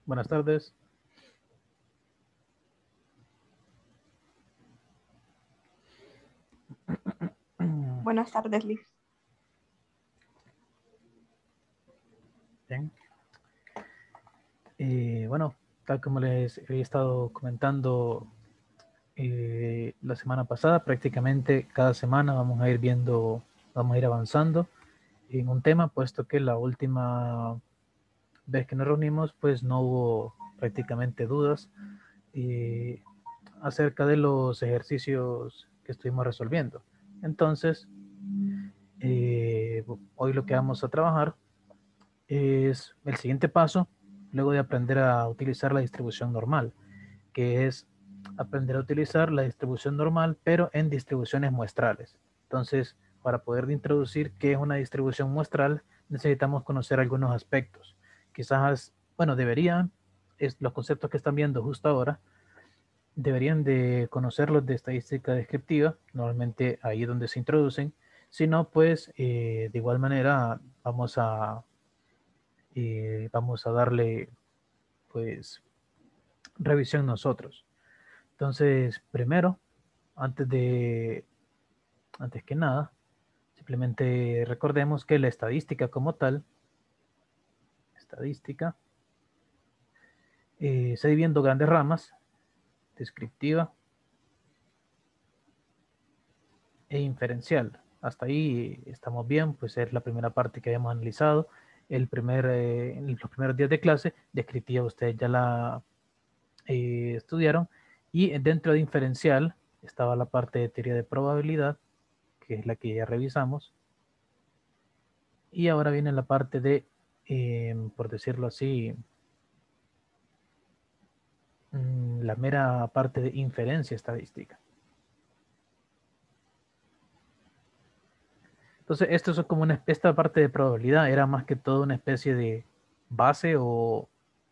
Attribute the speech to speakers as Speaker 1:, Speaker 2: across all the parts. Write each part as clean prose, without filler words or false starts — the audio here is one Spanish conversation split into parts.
Speaker 1: Buenas tardes.
Speaker 2: Buenas tardes, Liz.
Speaker 1: Bien. Bueno, tal como les he estado comentando la semana pasada, prácticamente cada semana vamos a ir viendo, vamos a ir avanzando en un tema, puesto que la última vez que nos reunimos, pues no hubo prácticamente dudas acerca de los ejercicios que estuvimos resolviendo. Entonces, hoy lo que vamos a trabajar es el siguiente paso, luego de aprender a utilizar la distribución normal, que es aprender a utilizar la distribución normal, pero en distribuciones muestrales. Entonces, para poder introducir qué es una distribución muestral, necesitamos conocer algunos aspectos. Quizás, bueno, los conceptos que están viendo justo ahora, deberían de conocerlos de estadística descriptiva, normalmente ahí es donde se introducen. Si no, pues de igual manera vamos a darle pues revisión nosotros. Entonces, primero, antes de, antes que nada, simplemente recordemos que la estadística como tal, estadística, se divide en dos grandes ramas, descriptiva e inferencial. Hasta ahí estamos bien, pues es la primera parte que habíamos analizado. En los primeros días de clase, descriptiva ustedes ya la estudiaron, y dentro de inferencial estaba la parte de teoría de probabilidad, que es la que ya revisamos, y ahora viene la parte de, por decirlo así, la mera parte de inferencia estadística. Entonces, esta parte de probabilidad era más que todo una especie de base o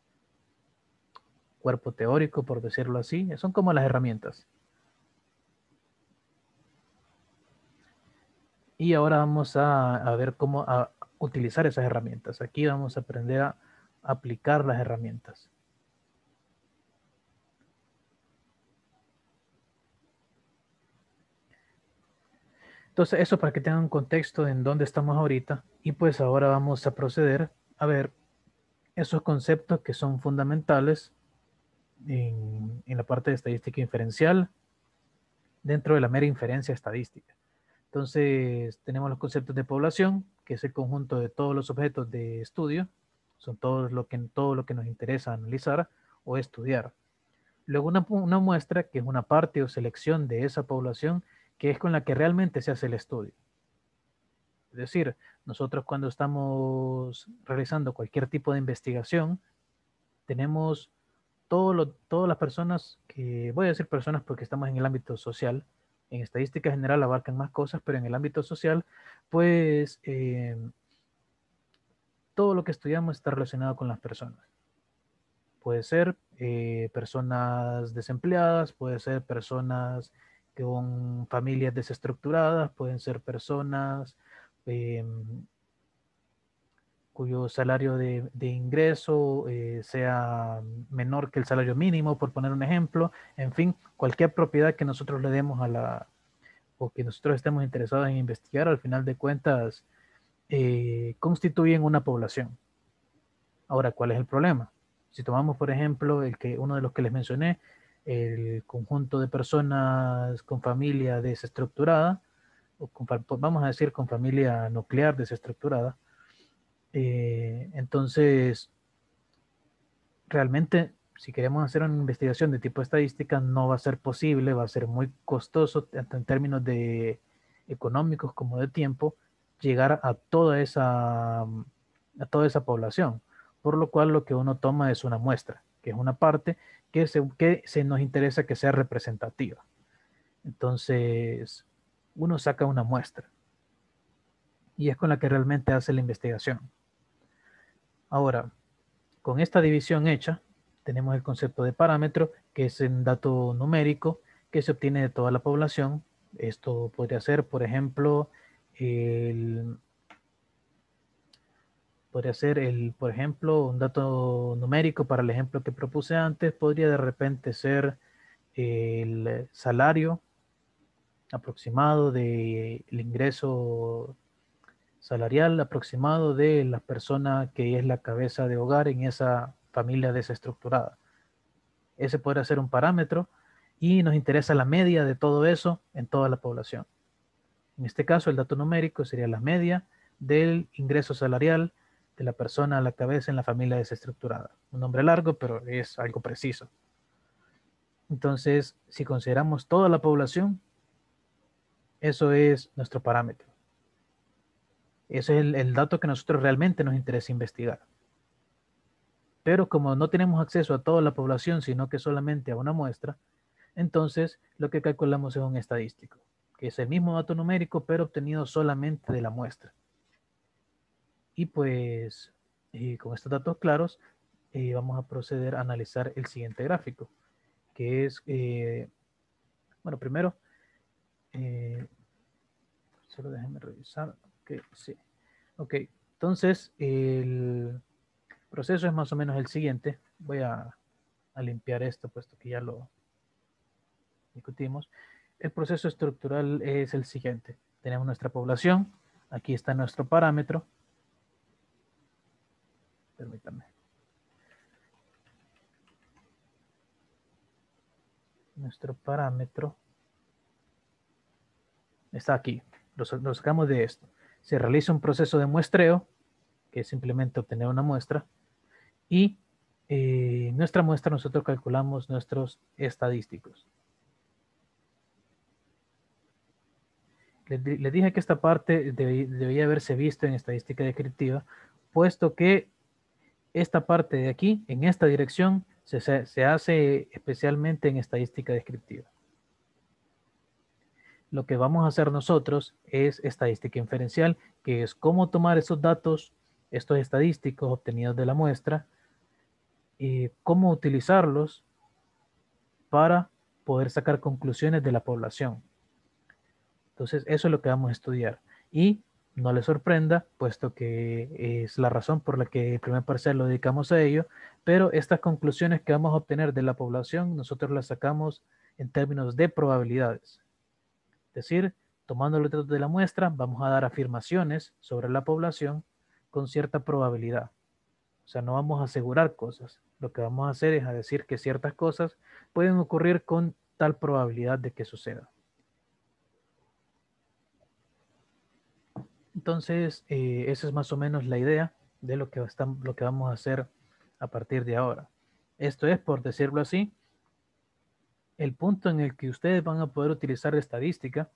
Speaker 1: cuerpo teórico, por decirlo así. Son como las herramientas. Y ahora vamos a ver cómo utilizar esas herramientas. Aquí vamos a aprender a aplicar las herramientas. Entonces, eso para que tengan un contexto en dónde estamos ahorita. Y pues ahora vamos a proceder a ver esos conceptos que son fundamentales en la parte de estadística inferencial dentro de la mera inferencia estadística. Entonces, tenemos los conceptos de población, que es el conjunto de todos los objetos de estudio, son todo lo que nos interesa analizar o estudiar. Luego una muestra, que es una parte o selección de esa población, que es con la que realmente se hace el estudio. Es decir, nosotros cuando estamos realizando cualquier tipo de investigación, tenemos todas las personas voy a decir personas porque estamos en el ámbito social, en estadística general abarcan más cosas, pero en el ámbito social, pues todo lo que estudiamos está relacionado con las personas. Puede ser personas desempleadas, puede ser personas con familias desestructuradas, pueden ser personas eh, cuyo salario de ingreso sea menor que el salario mínimo, por poner un ejemplo. En fin, cualquier propiedad que nosotros le demos o que nosotros estemos interesados en investigar, al final de cuentas, constituyen una población. Ahora, ¿cuál es el problema? Si tomamos, por ejemplo, uno de los que les mencioné, el conjunto de personas con familia desestructurada, vamos a decir con familia nuclear desestructurada, entonces, realmente, si queremos hacer una investigación de tipo estadística, no va a ser posible, va a ser muy costoso, tanto en términos de económicos como de tiempo, llegar a toda esa población. Por lo cual, lo que uno toma es una muestra, que es una parte que se nos interesa que sea representativa. Entonces, uno saca una muestra y es con la que realmente hace la investigación. Ahora, con esta división hecha, tenemos el concepto de parámetro, que es un dato numérico que se obtiene de toda la población. Esto podría ser, por ejemplo, el, Podría ser por ejemplo, un dato numérico para el ejemplo que propuse antes, podría de repente ser el salario aproximado del ingreso salarial aproximado de la persona que es la cabeza de hogar en esa familia desestructurada. Ese podría ser un parámetro y nos interesa la media de todo eso en toda la población. En este caso, el dato numérico sería la media del ingreso salarial de la persona a la cabeza en la familia desestructurada. Un nombre largo, pero es algo preciso. Entonces, si consideramos toda la población, eso es nuestro parámetro. Ese es el dato que a nosotros realmente nos interesa investigar. Pero como no tenemos acceso a toda la población, sino que solamente a una muestra, entonces lo que calculamos es un estadístico, que es el mismo dato numérico, pero obtenido solamente de la muestra. Y pues con estos datos claros, vamos a proceder a analizar el siguiente gráfico, que es, bueno, primero, solo déjenme revisar, que sí. Ok, entonces el proceso es más o menos el siguiente. Voy a limpiar esto, puesto que ya lo discutimos. El proceso estructural es el siguiente. Tenemos nuestra población, aquí está nuestro parámetro. Permítanme. Nuestro parámetro está aquí. Lo sacamos de esto. Se realiza un proceso de muestreo, que es simplemente obtener una muestra, y nuestra muestra nosotros calculamos nuestros estadísticos. Les dije que esta parte debía haberse visto en estadística descriptiva, puesto que esta parte de aquí, en esta dirección, se hace especialmente en estadística descriptiva. Lo que vamos a hacer nosotros es estadística inferencial, que es cómo tomar esos datos, estos estadísticos obtenidos de la muestra, y cómo utilizarlos para poder sacar conclusiones de la población. Entonces, eso es lo que vamos a estudiar. Y no les sorprenda, puesto que es la razón por la que el primer parcial lo dedicamos a ello, pero estas conclusiones que vamos a obtener de la población, nosotros las sacamos en términos de probabilidades. Es decir, tomando los datos de la muestra, vamos a dar afirmaciones sobre la población con cierta probabilidad. O sea, no vamos a asegurar cosas. Lo que vamos a hacer es a decir que ciertas cosas pueden ocurrir con tal probabilidad de que suceda. Entonces, esa es más o menos la idea de lo que vamos a hacer a partir de ahora. Esto es, por decirlo así, el punto en el que ustedes van a poder utilizar estadística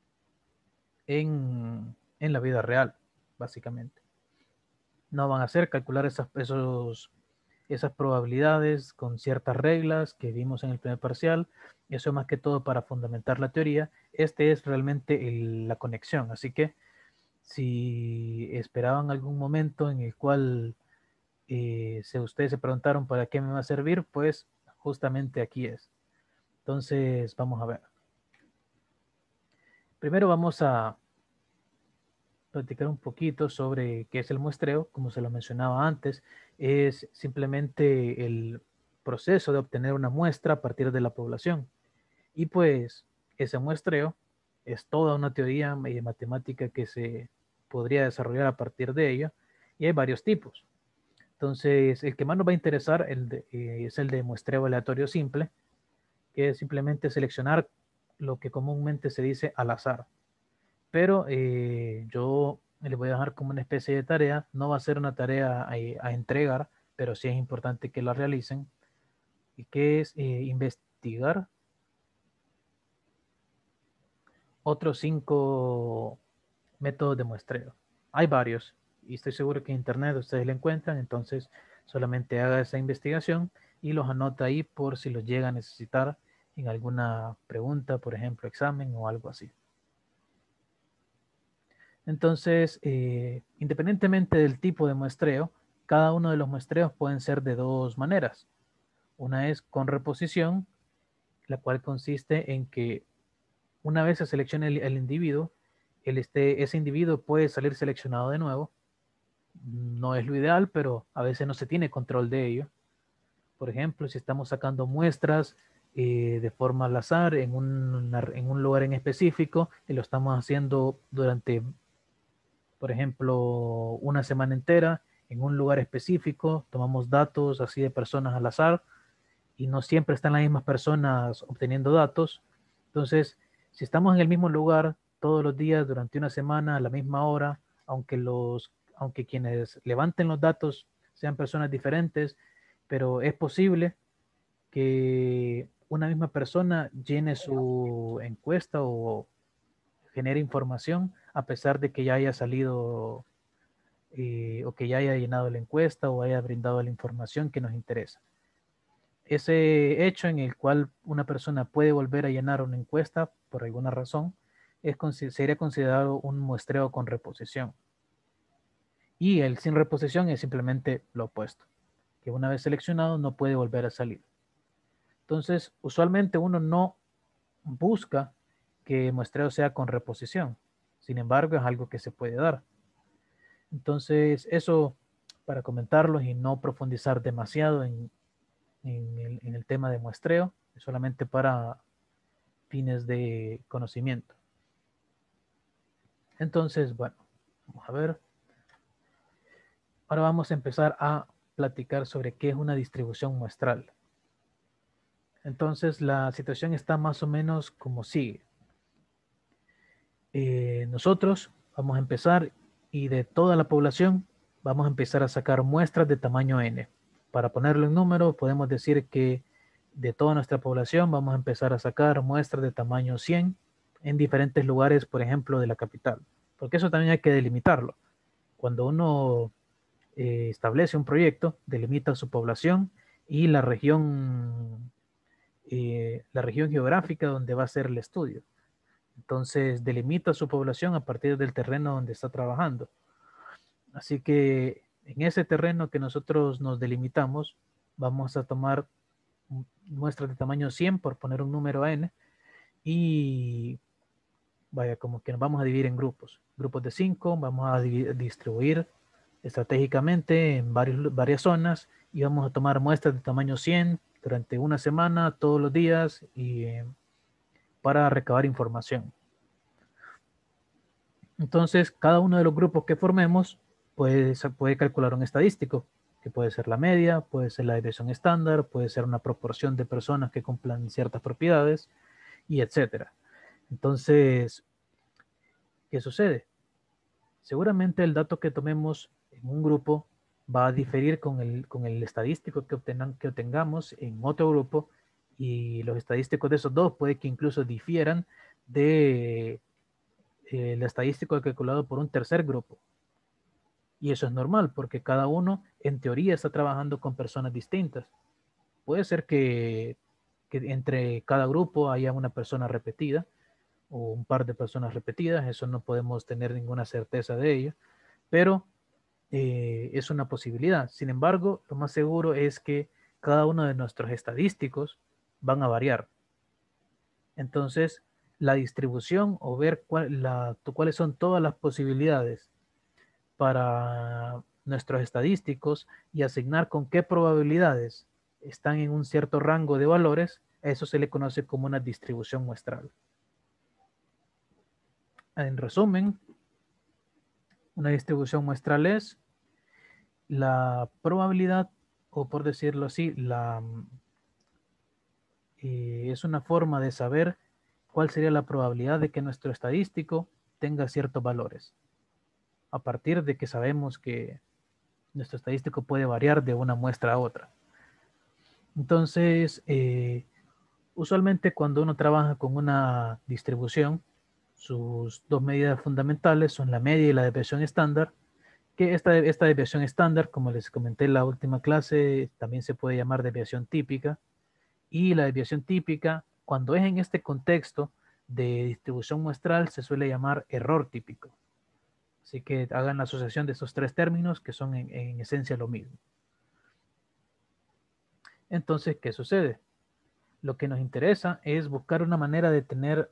Speaker 1: en la vida real, básicamente. No van a hacer calcular esas probabilidades con ciertas reglas que vimos en el primer parcial. Eso más que todo para fundamentar la teoría. Este es realmente la conexión. Así que si esperaban algún momento en el cual si ustedes se preguntaron para qué me va a servir, pues justamente aquí es. Entonces, vamos a ver. Primero vamos a platicar un poquito sobre qué es el muestreo. Como se lo mencionaba antes, es simplemente el proceso de obtener una muestra a partir de la población. Y pues ese muestreo es toda una teoría matemática que se podría desarrollar a partir de ello, y hay varios tipos. Entonces, el que más nos va a interesar es el de muestreo aleatorio simple, que es simplemente seleccionar lo que comúnmente se dice al azar. Pero yo les voy a dejar como una especie de tarea. No va a ser una tarea a entregar, pero sí es importante que la realicen, y que es investigar otros 5 métodos de muestreo. Hay varios y estoy seguro que en internet ustedes lo encuentran, entonces solamente haga esa investigación y los anota ahí por si los llega a necesitar en alguna pregunta, por ejemplo, examen o algo así. Entonces, independientemente del tipo de muestreo, cada uno de los muestreos pueden ser de dos maneras. Una es con reposición, la cual consiste en que una vez se seleccione el individuo, ese individuo puede salir seleccionado de nuevo, No es lo ideal, pero a veces no se tiene control de ello. Por ejemplo, si estamos sacando muestras de forma al azar en un lugar en específico y lo estamos haciendo durante, por ejemplo, una semana entera en un lugar específico, tomamos datos así de personas al azar y no siempre están las mismas personas obteniendo datos. Entonces, si estamos en el mismo lugar todos los días durante una semana a la misma hora, aunque quienes levanten los datos sean personas diferentes, pero es posible que una misma persona llene su encuesta o genere información a pesar de que ya haya salido o que ya haya llenado la encuesta o haya brindado la información que nos interesa. Ese hecho en el cual una persona puede volver a llenar una encuesta por alguna razón sería considerado un muestreo con reposición. Y el sin reposición es simplemente lo opuesto, que una vez seleccionado no puede volver a salir. Entonces, usualmente uno no busca que el muestreo sea con reposición. Sin embargo, es algo que se puede dar. Entonces, eso para comentarlo y no profundizar demasiado en el tema de muestreo, es solamente para fines de conocimiento. Entonces, bueno, vamos a ver. Ahora vamos a empezar a platicar sobre qué es una distribución muestral. Entonces, la situación está más o menos como sigue. Nosotros vamos a empezar y de toda la población vamos a empezar a sacar muestras de tamaño n. Para ponerlo en número, podemos decir que de toda nuestra población vamos a empezar a sacar muestras de tamaño 100 en diferentes lugares, por ejemplo, de la capital. Porque eso también hay que delimitarlo. Cuando uno establece un proyecto, delimita su población y la región geográfica donde va a ser el estudio. Entonces delimita su población a partir del terreno donde está trabajando. Así que en ese terreno que nosotros nos delimitamos, vamos a tomar muestras de tamaño 100 por poner un número n y vaya, como que nos vamos a dividir en grupos. Grupos de 5, vamos a distribuir estratégicamente en varias zonas y vamos a tomar muestras de tamaño 100 durante una semana, todos los días, y para recabar información. Entonces, cada uno de los grupos que formemos puede calcular un estadístico, que puede ser la media, puede ser la desviación estándar, puede ser una proporción de personas que cumplan ciertas propiedades, y etcétera. Entonces, ¿qué sucede? Seguramente el dato que tomemos en un grupo va a diferir con el estadístico que obtengamos en otro grupo, y los estadísticos de esos dos puede que incluso difieran de el estadístico calculado por un tercer grupo. Y eso es normal porque cada uno en teoría está trabajando con personas distintas. Puede ser que entre cada grupo haya una persona repetida o un par de personas repetidas, eso no podemos tener ninguna certeza de ello, pero es una posibilidad. Sin embargo, lo más seguro es que cada uno de nuestros estadísticos van a variar. Entonces, la distribución o ver cuáles son todas las posibilidades para nuestros estadísticos y asignar con qué probabilidades están en un cierto rango de valores, eso se le conoce como una distribución muestral. En resumen, una distribución muestral es la probabilidad, o por decirlo así, es una forma de saber cuál sería la probabilidad de que nuestro estadístico tenga ciertos valores, a partir de que sabemos que nuestro estadístico puede variar de una muestra a otra. Entonces, usualmente cuando uno trabaja con una distribución, sus dos medidas fundamentales son la media y la desviación estándar, que esta desviación estándar, como les comenté en la última clase, también se puede llamar desviación típica, y la desviación típica, cuando es en este contexto de distribución muestral, se suele llamar error típico. Así que hagan la asociación de estos tres términos que son en esencia lo mismo. Entonces, ¿qué sucede? Lo que nos interesa es buscar una manera de tener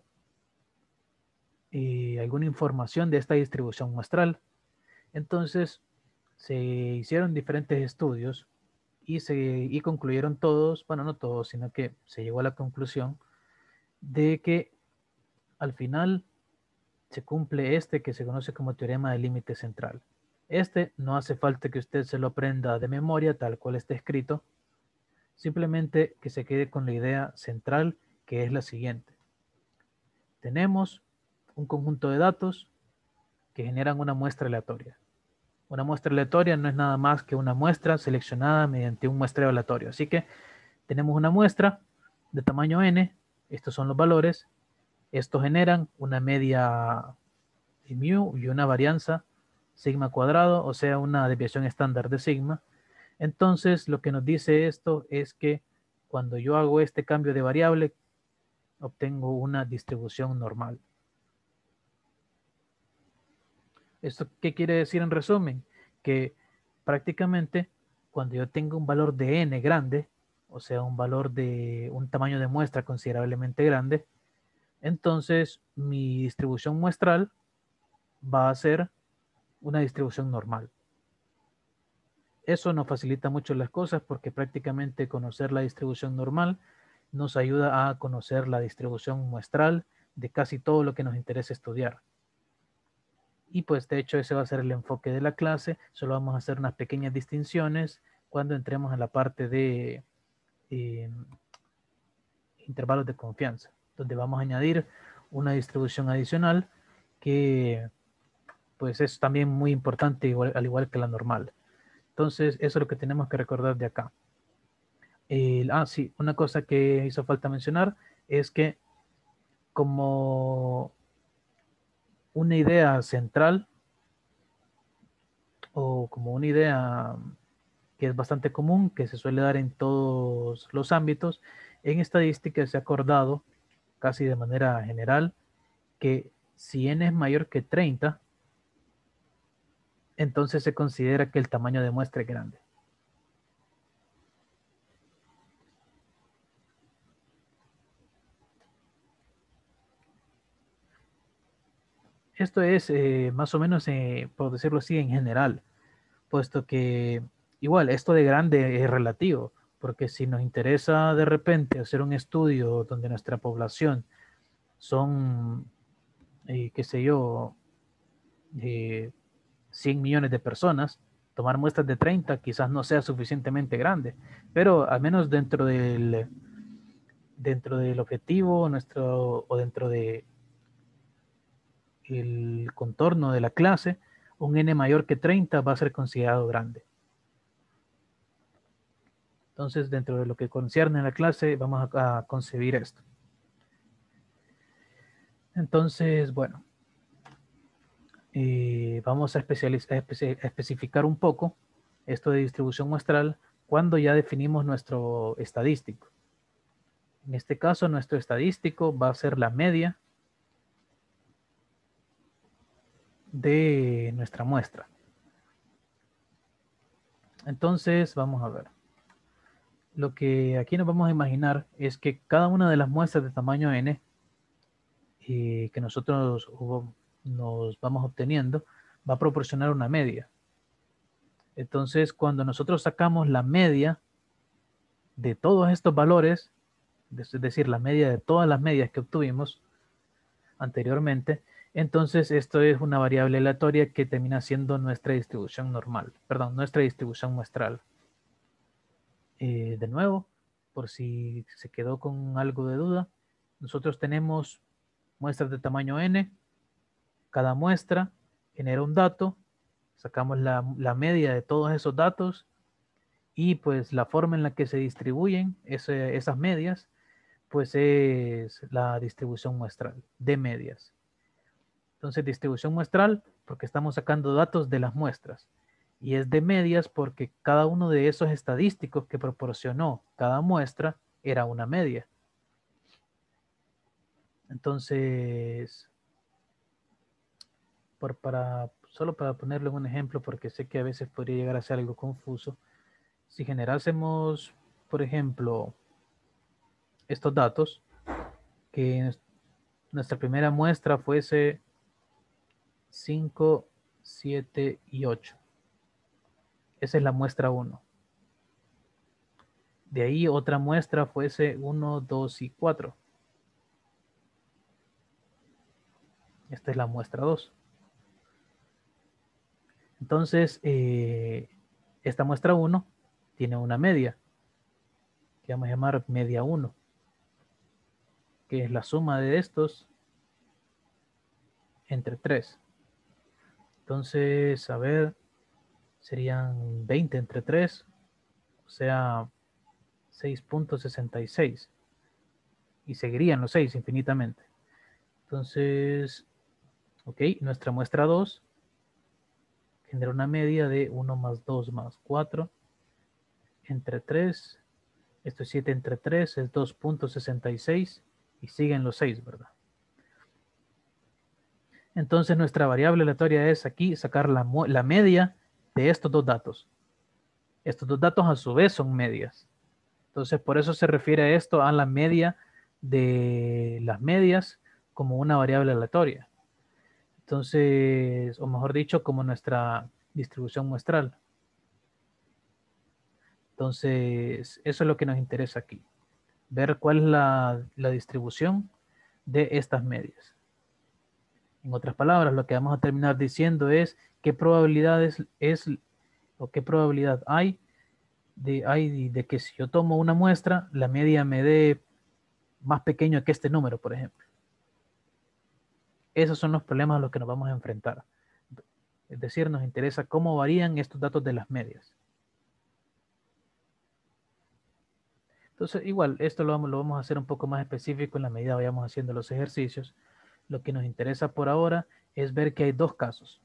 Speaker 1: alguna información de esta distribución muestral. Entonces, se hicieron diferentes estudios y concluyeron todos, bueno, no todos, sino que se llegó a la conclusión de que al final se cumple este que se conoce como teorema del límite central. Este no hace falta que usted se lo aprenda de memoria tal cual está escrito, simplemente que se quede con la idea central, que es la siguiente. Tenemos un conjunto de datos que generan una muestra aleatoria. Una muestra aleatoria no es nada más que una muestra seleccionada mediante un muestreo aleatorio. Así que tenemos una muestra de tamaño n, estos son los valores, estos generan una media mu y una varianza sigma cuadrado, o sea, una desviación estándar de sigma. Entonces, lo que nos dice esto es que cuando yo hago este cambio de variable, obtengo una distribución normal. ¿Esto qué quiere decir en resumen? Que prácticamente cuando yo tengo un valor de n grande, o sea, un valor de un tamaño de muestra considerablemente grande, entonces mi distribución muestral va a ser una distribución normal. Eso nos facilita mucho las cosas porque prácticamente conocer la distribución normal nos ayuda a conocer la distribución muestral de casi todo lo que nos interesa estudiar. Y pues de hecho ese va a ser el enfoque de la clase. Solo vamos a hacer unas pequeñas distinciones cuando entremos en la parte de intervalos de confianza, donde vamos a añadir una distribución adicional que pues es también muy importante igual, al igual que la normal. Entonces eso es lo que tenemos que recordar de acá. Sí, una cosa que hizo falta mencionar es que como una idea central o como una idea que es bastante común, que se suele dar en todos los ámbitos, en estadística se ha acordado casi de manera general que si n es mayor que 30, entonces se considera que el tamaño de muestra es grande. Esto es más o menos, por decirlo así, en general, puesto que igual esto de grande es relativo, porque si nos interesa de repente hacer un estudio donde nuestra población son, qué sé yo, 100 millones de personas, tomar muestras de 30 quizás no sea suficientemente grande, pero al menos dentro del objetivo nuestro o dentro de el contorno de la clase, un n mayor que 30 va a ser considerado grande. Entonces, dentro de lo que concierne a la clase, vamos a concebir esto. Entonces, bueno, vamos a especificar un poco esto de distribución muestral cuando ya definimos nuestro estadístico. En este caso, nuestro estadístico va a ser la media de nuestra muestra. Entonces, vamos a ver. Lo que aquí nos vamos a imaginar es que cada una de las muestras de tamaño n que nosotros nos vamos obteniendo va a proporcionar una media. Entonces, cuando nosotros sacamos la media de todos estos valores, es decir, la media de todas las medias que obtuvimos anteriormente, entonces esto es una variable aleatoria que termina siendo nuestra distribución normal, perdón, nuestra distribución muestral. De nuevo, por si se quedó con algo de duda, nosotros tenemos muestras de tamaño n, cada muestra genera un dato, sacamos la media de todos esos datos y pues la forma en la que se distribuyen esas medias pues es la distribución muestral de medias. Entonces distribución muestral porque estamos sacando datos de las muestras y es de medias porque cada uno de esos estadísticos que proporcionó cada muestra era una media. Entonces, solo para ponerle un ejemplo, porque sé que a veces podría llegar a ser algo confuso, si generásemos, por ejemplo, estos datos, que nuestra primera muestra fuese 5, 7 y 8. Esa es la muestra 1. De ahí otra muestra fuese 1, 2 y 4. Esta es la muestra 2. Entonces, esta muestra 1 tiene una media, que vamos a llamar media 1, que es la suma de estos entre 3. Entonces, a ver, serían 20 entre 3, o sea, 6.66. Y seguirían los 6 infinitamente. Entonces, ok, nuestra muestra 2 genera una media de 1 más 2 más 4 entre 3. Esto es 7 entre 3, es 2.66 y siguen los 6, ¿verdad? Entonces nuestra variable aleatoria es aquí sacar la media de estos dos datos. Estos dos datos a su vez son medias. Entonces por eso se refiere a esto a la media de las medias como una variable aleatoria. Entonces, o mejor dicho, como nuestra distribución muestral. Entonces, eso es lo que nos interesa aquí. Ver cuál es la distribución de estas medias. En otras palabras, lo que vamos a terminar diciendo es qué probabilidades es o qué probabilidad hay de que si yo tomo una muestra, la media me dé más pequeño que este número, por ejemplo. Esos son los problemas a los que nos vamos a enfrentar. Es decir, nos interesa cómo varían estos datos de las medias. Entonces, igual, esto lo vamos a hacer un poco más específico en la medida que vayamos haciendo los ejercicios. Lo que nos interesa por ahora es ver que hay dos casos.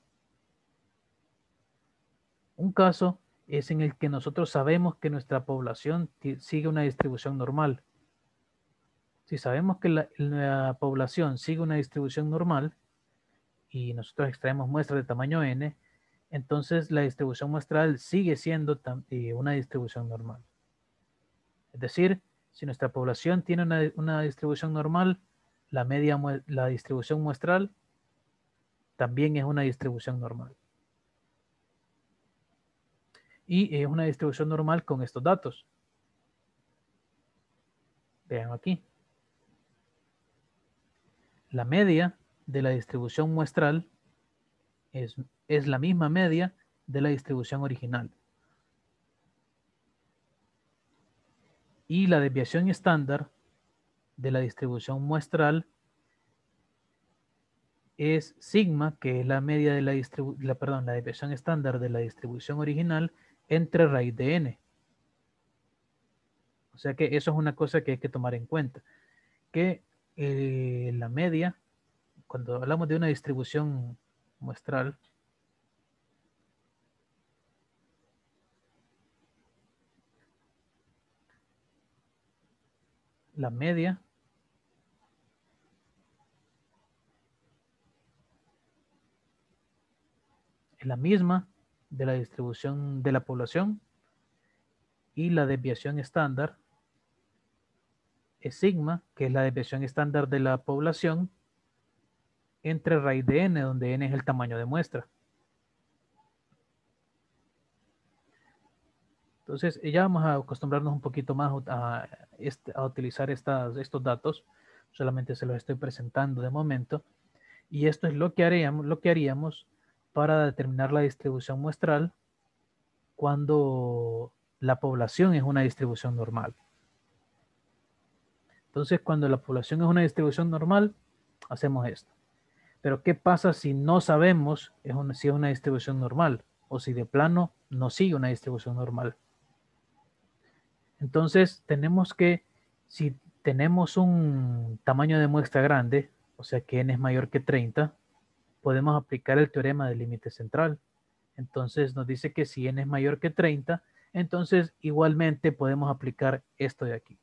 Speaker 1: Un caso es en el que nosotros sabemos que nuestra población sigue una distribución normal. Si sabemos que la población sigue una distribución normal y nosotros extraemos muestras de tamaño n, entonces la distribución muestral sigue siendo una distribución normal. Es decir, si nuestra población tiene una distribución normal, la distribución muestral también es una distribución normal. Y es una distribución normal con estos datos. Vean aquí. La media de la distribución muestral es la misma media de la distribución original. Y la desviación estándar de la distribución muestral es sigma, que es la media de la desviación estándar de la distribución original entre raíz de n. O sea que eso es una cosa que hay que tomar en cuenta. Que la media, cuando hablamos de una distribución muestral, la media es la misma de la distribución de la población y la desviación estándar es sigma, que es la desviación estándar de la población entre raíz de n, donde n es el tamaño de muestra. Entonces, ya vamos a acostumbrarnos un poquito más a utilizar estos datos. Solamente se los estoy presentando de momento. Y esto es lo que haríamos para determinar la distribución muestral cuando la población es una distribución normal. Entonces, cuando la población es una distribución normal, hacemos esto. Pero, ¿qué pasa si no sabemos si es una distribución normal? O si de plano no sigue una distribución normal. Entonces, si tenemos un tamaño de muestra grande, o sea que n es mayor que 30, podemos aplicar el teorema del límite central. Entonces, nos dice que si n es mayor que 30, entonces igualmente podemos aplicar esto de aquí.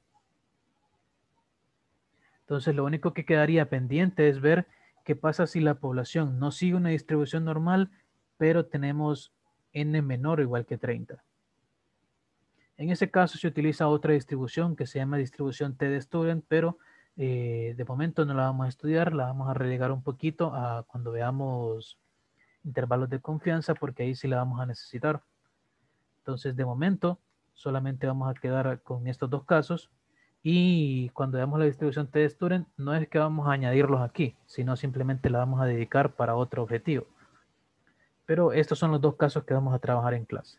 Speaker 1: Entonces, lo único que quedaría pendiente es ver qué pasa si la población no sigue una distribución normal, pero tenemos n menor o igual que 30. En ese caso se utiliza otra distribución que se llama distribución t de Student, pero de momento no la vamos a estudiar, la vamos a relegar un poquito a cuando veamos intervalos de confianza, porque ahí sí la vamos a necesitar. Entonces, de momento, solamente vamos a quedar con estos dos casos. Y cuando veamos la distribución T-Student, no es que vamos a añadirlos aquí, sino simplemente la vamos a dedicar para otro objetivo. Pero estos son los dos casos que vamos a trabajar en clase.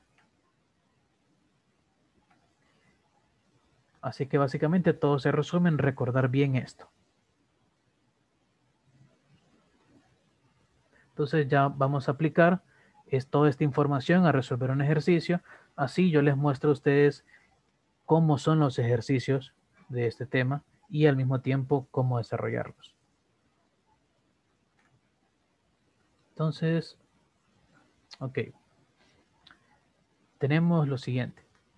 Speaker 1: Así que básicamente todo se resume en recordar bien esto. Entonces ya vamos a aplicar toda esta información a resolver un ejercicio. Así yo les muestro a ustedes cómo son los ejercicios de este tema y al mismo tiempo cómo desarrollarlos. Entonces, ok. Tenemos lo siguiente.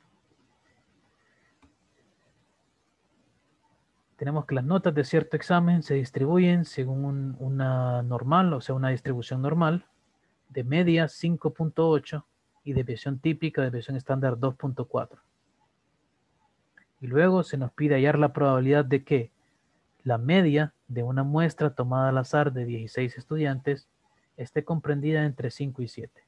Speaker 1: Tenemos que las notas de cierto examen se distribuyen según una normal, o sea, una distribución normal, de media 5.8 y de desviación típica, de desviación estándar 2.4. Y luego se nos pide hallar la probabilidad de que la media de una muestra tomada al azar de 16 estudiantes esté comprendida entre 5 y 7.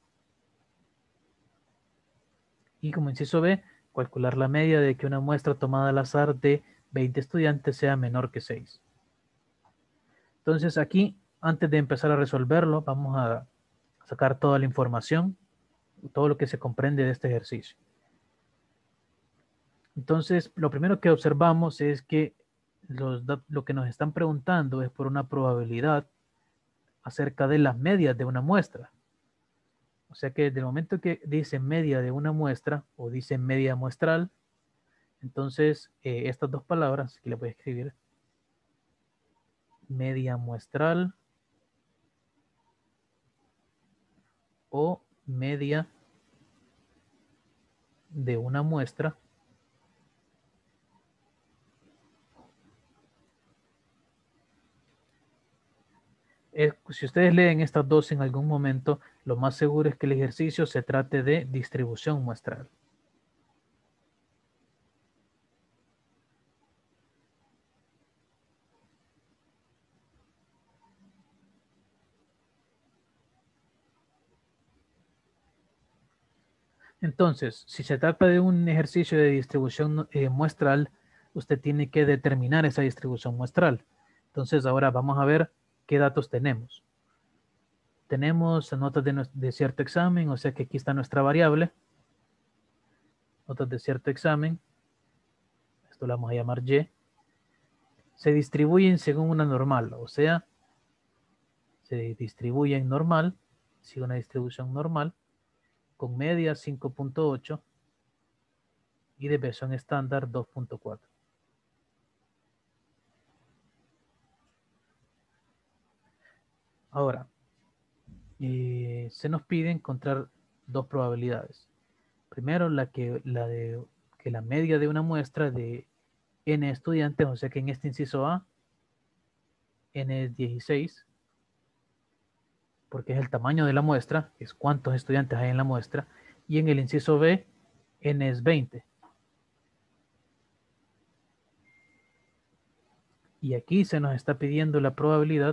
Speaker 1: Y como inciso B, calcular la media de que una muestra tomada al azar de 20 estudiantes sea menor que 6. Entonces aquí, antes de empezar a resolverlo, vamos a sacar toda la información, todo lo que se comprende de este ejercicio. Entonces, lo primero que observamos es que lo que nos están preguntando es por una probabilidad acerca de las medias de una muestra. O sea que desde el momento que dice media de una muestra o dice media muestral, entonces estas dos palabras, aquí le voy a escribir, media muestral o media de una muestra, si ustedes leen estas dos en algún momento, lo más seguro es que el ejercicio se trate de distribución muestral. Entonces, si se trata de un ejercicio de distribución muestral, usted tiene que determinar esa distribución muestral. Entonces, ahora vamos a ver qué datos tenemos. Tenemos notas de cierto examen, o sea que aquí está nuestra variable. Notas de cierto examen. Esto lo vamos a llamar Y. Se distribuyen según una normal, o sea, se distribuyen normal, sigue una distribución normal, con media 5.8 y desviación estándar 2.4. Ahora, se nos pide encontrar dos probabilidades. Primero, la de que la media de una muestra de n estudiantes, o sea que en este inciso A, n es 16, porque es el tamaño de la muestra, es cuántos estudiantes hay en la muestra, y en el inciso B, n es 20. Y aquí se nos está pidiendo la probabilidad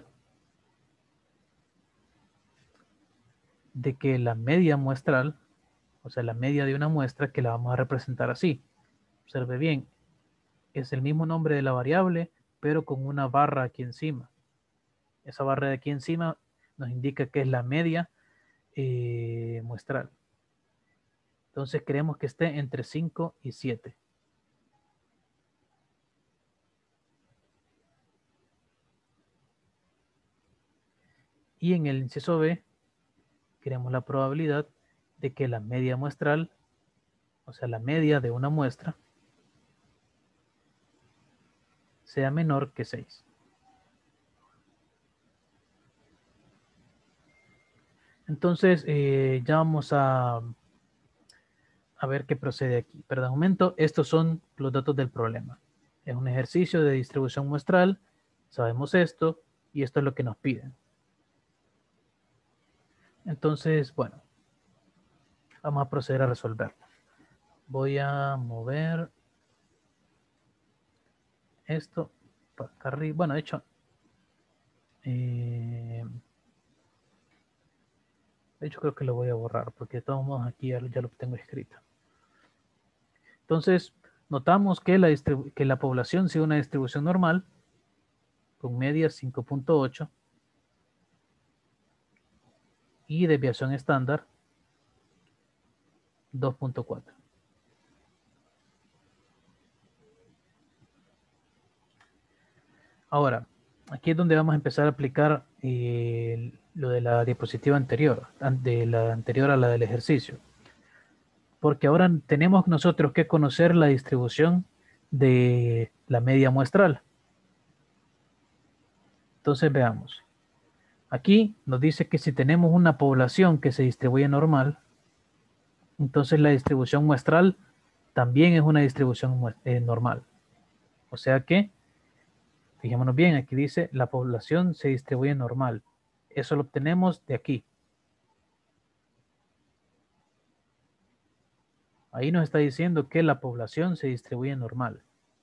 Speaker 1: de que la media muestral, o sea, la media de una muestra, que la vamos a representar así. Observe bien, es el mismo nombre de la variable, pero con una barra aquí encima. Esa barra de aquí encima nos indica que es la media muestral. Entonces queremos que esté entre 5 y 7. Y en el inciso B, queremos la probabilidad de que la media muestral, o sea, la media de una muestra, sea menor que 6. Entonces, ya vamos a ver qué procede aquí. Pero de momento, estos son los datos del problema. Es un ejercicio de distribución muestral, sabemos esto, y esto es lo que nos piden. Entonces, bueno, vamos a proceder a resolverlo. Voy a mover esto para acá arriba. Bueno, de hecho, creo que lo voy a borrar porque de todos modos aquí ya lo tengo escrito. Entonces, notamos que la población sigue una distribución normal con media 5.8 y desviación estándar 2.4. Ahora, aquí es donde vamos a empezar a aplicar lo de la diapositiva anterior, de la anterior a la del ejercicio. Porque ahora tenemos nosotros que conocer la distribución de la media muestral. Entonces veamos. Aquí nos dice que si tenemos una población que se distribuye normal, entonces la distribución muestral también es una distribución normal. O sea que, fijémonos bien, aquí dice la población se distribuye normal. Eso lo obtenemos de aquí. Ahí nos está diciendo que la población se distribuye normal.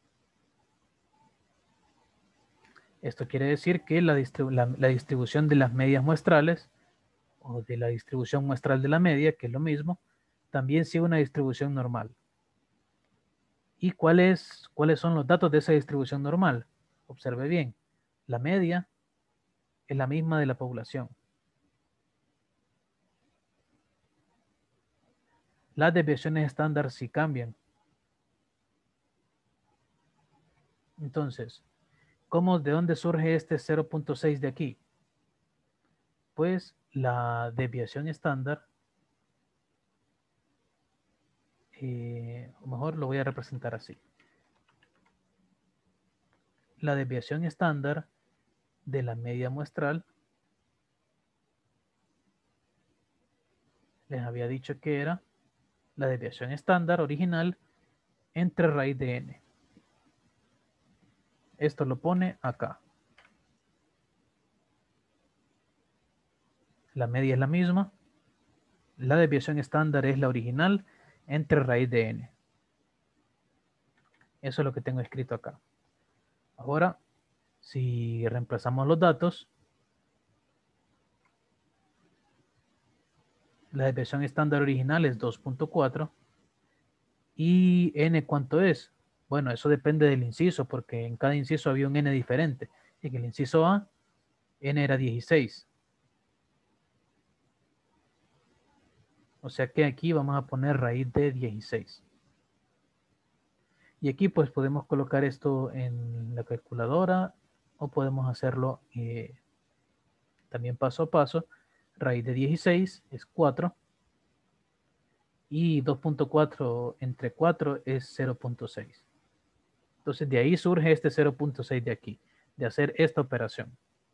Speaker 1: Esto quiere decir que la distribución de las medias muestrales o de la distribución muestral de la media, que es lo mismo, también sigue una distribución normal. ¿Y cuáles son los datos de esa distribución normal? Observe bien, la media es la misma de la población. Las desviaciones estándar sí cambian. Entonces, ¿de dónde surge este 0.6 de aquí? Pues la desviación estándar, o mejor lo voy a representar así. La desviación estándar de la media muestral, les había dicho que era la desviación estándar original entre raíz de n. Esto lo pone acá. La media es la misma. La desviación estándar es la original entre raíz de n. Eso es lo que tengo escrito acá. Ahora, si reemplazamos los datos, la desviación estándar original es 2.4. ¿Y n cuánto es? Bueno, eso depende del inciso, porque en cada inciso había un n diferente. En el inciso A, n era 16. O sea que aquí vamos a poner raíz de 16. Y aquí pues podemos colocar esto en la calculadora o podemos hacerlo también paso a paso. Raíz de 16 es 4 y 2.4 entre 4 es 0.6. Entonces de ahí surge este 0.6 de aquí, de hacer esta operación.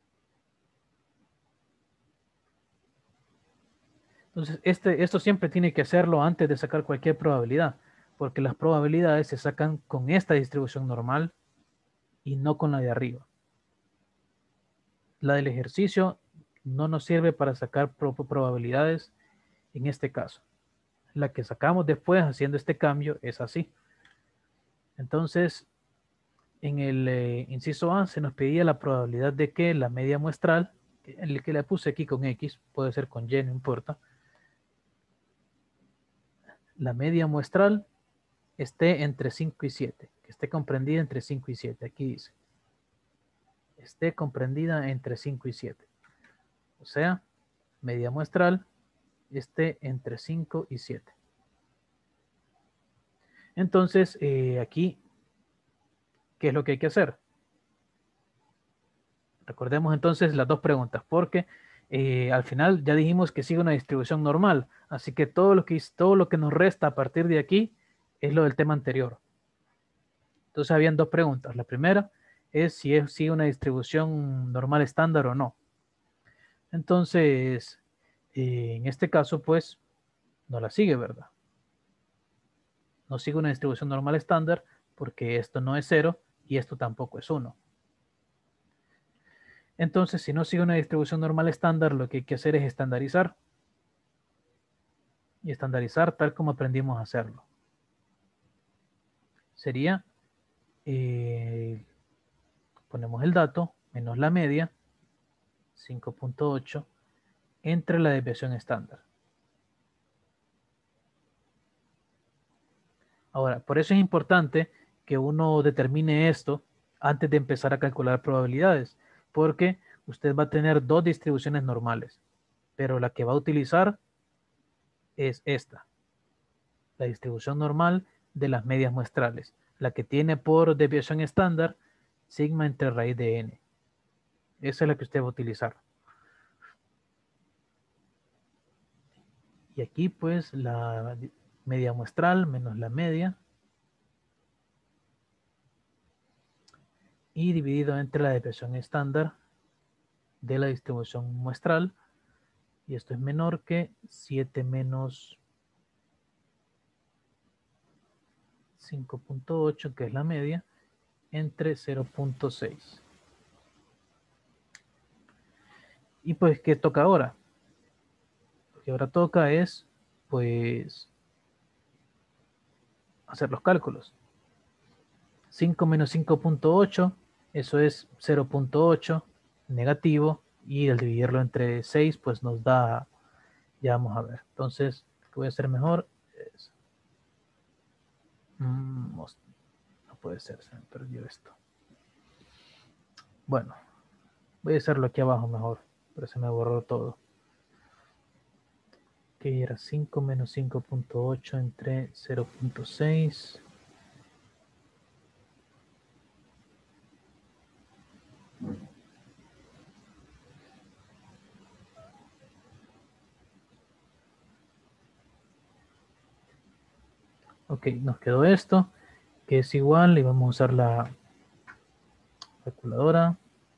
Speaker 1: Entonces esto siempre tiene que hacerlo antes de sacar cualquier probabilidad, porque las probabilidades se sacan con esta distribución normal y no con la de arriba. La del ejercicio no nos sirve para sacar probabilidades en este caso. La que sacamos después haciendo este cambio es así. Entonces, en el inciso A se nos pedía la probabilidad de que la media muestral, el que la puse aquí con X, puede ser con Y, no importa, la media muestral esté entre 5 y 7, que esté comprendida entre 5 y 7. Aquí dice, esté comprendida entre 5 y 7. O sea, media muestral esté entre 5 y 7. Entonces, aquí, ¿qué es lo que hay que hacer? Recordemos entonces las dos preguntas, porque al final ya dijimos que sigue una distribución normal, así que todo lo que nos resta a partir de aquí es lo del tema anterior. Entonces habían dos preguntas. La primera es si sigue una distribución normal estándar o no. Entonces, en este caso, pues, no la sigue, ¿verdad? No sigue una distribución normal estándar porque esto no es 0 y esto tampoco es 1. Entonces, si no sigue una distribución normal estándar, lo que hay que hacer es estandarizar. Y estandarizar tal como aprendimos a hacerlo. Sería, ponemos el dato, menos la media, 5.8, entre la desviación estándar. Ahora, por eso es importante que uno determine esto antes de empezar a calcular probabilidades, porque usted va a tener dos distribuciones normales, pero la que va a utilizar es esta, la distribución normal de las medias muestrales, la que tiene por desviación estándar sigma entre raíz de n. Esa es la que usted va a utilizar. Y aquí pues la media muestral menos la media y dividido entre la desviación estándar de la distribución muestral, y esto es menor que 7 menos 5.8, que es la media, entre 0.6. Y pues, ¿qué toca ahora? Lo que ahora toca es, pues, hacer los cálculos. 5 menos 5.8, eso es 0.8 negativo, y al dividirlo entre 6, pues nos da, ya vamos a ver. Entonces, lo que voy a hacer mejor es, no puede ser, se me perdió esto. Bueno, voy a hacerlo aquí abajo mejor, pero se me borró todo. Que era 5 menos 5.8 entre 0.6. Ok, nos quedó esto, que es igual, y vamos a usar la calculadora.